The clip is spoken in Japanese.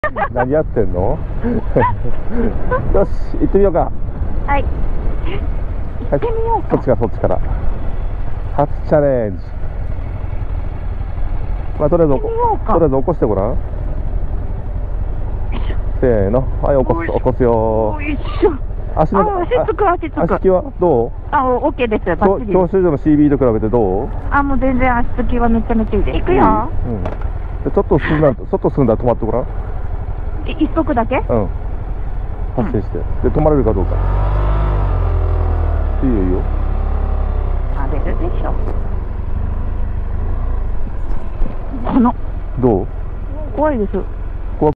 何やってんの？よし、行ってみようか。 はい。行ってみようか。 そっちから。初チャレンジ。まあ、とりあえず起こしてごらん。せーの。はい、起こすよ。 よいしょ。足つく。 足つきはどう？ オッケーです。バッチリ。 教習所の CB と比べてどう？ もう全然足つきはめちゃめちゃいいで。行くよ。 うん。ちょっと進んだら止まってごらん。 一足だけ？ うん。発生して。で、止まれるかどうか。いいよいいよ。 出るでしょ。どう？怖いです。